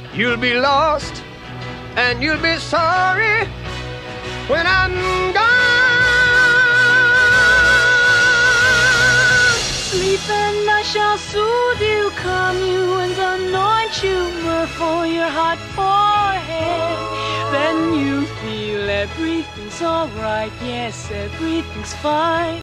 You'll be lost and you'll be sorry when I'm gone. Sleep and I shall soothe you, calm you, and anoint you myrrh for your hot forehead. Then you feel everything's alright, yes, everything's fine.